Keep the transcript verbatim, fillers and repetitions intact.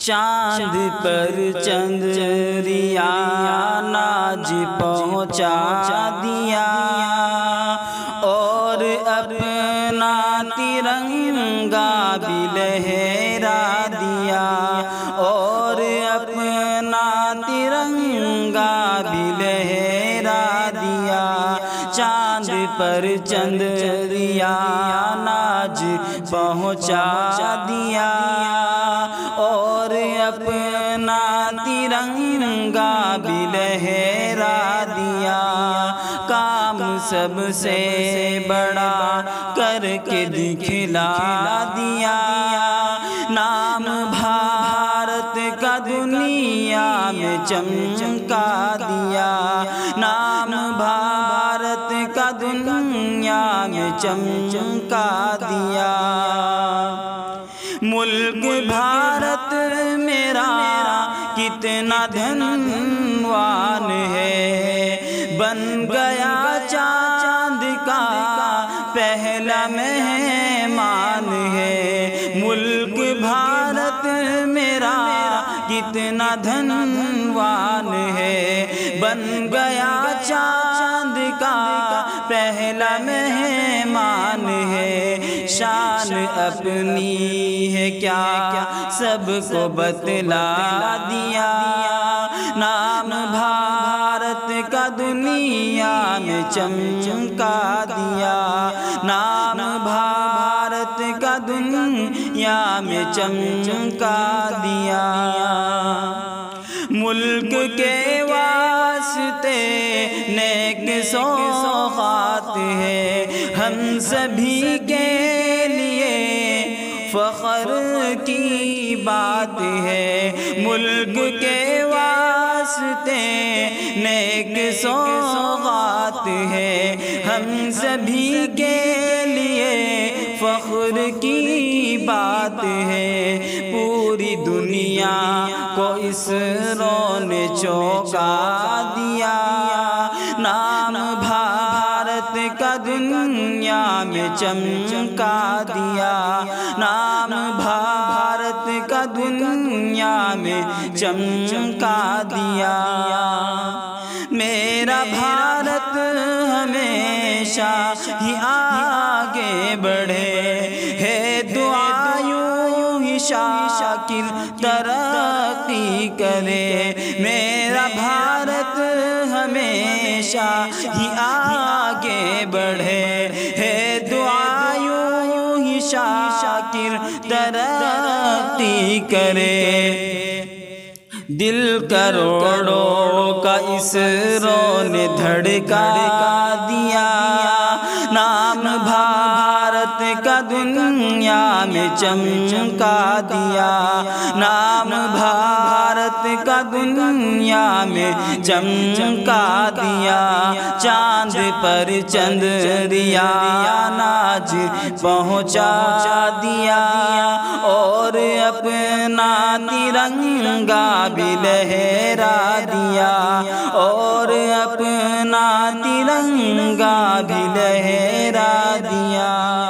چاند پر چندریا ناج پہنچا دیا اور اپنا ترنگا بھی لہرا دیا اور اپنا ترنگا بھی لہرا دیا چاند پر چندریا ناج پہنچا دیا اور اپنا ترنگا بھی لہرا دیا کام سب سے بڑا کر کے دکھلا دیا نام بھارت کا دنیا میں چمکا دیا نام بھارت کا دنیا میں چمکا دیا ملک بھارت میرا کتنا دھنوان ہے بن گیا چاند کا پہلا مہمان ہے ملک بھارت میرا کتنا دھنوان ہے بن گیا چاند کا پہلا مہمان ہے شان اپنی ہے کیا سب کو بتلا دیا نام بھارت کا دنیا میں چمکا دیا نام بھارت کا دنیا میں چمکا دیا ملک کے واسطے نیک سوغات ہے ہم سبھی کے لیے فخر کی بات ہے ملک کے واسطے نیک سوغات ہے ہم سبھی کے لیے فخر کی بات ہے پوری دنیا کو اسروں نے چونکا دیا نام بھارت کا دنیا میں چمکا دیا نام بھارت کا دنیا میں چمکا دیا میرا بھارت ہمیشہ ہی آگے بڑھے ہے دعا یوں ہی شاکر ترقی کرے میرا بھارت ہمیشہ ہی آگے بڑھے ہے دعا یوں ہی شاکر ترقی کرے دل کروڑوں کا اسروں نے دھڑکا دیا نام بھارت کا دنیا میں چمکا دیا نام بھارت کا دنیا میں چمکا دیا چاند پر چندریا ناج پہنچا دیا اور اپنا ترنگا بھی لہرا دیا اور اپنا ترنگا بھی لہرا دیا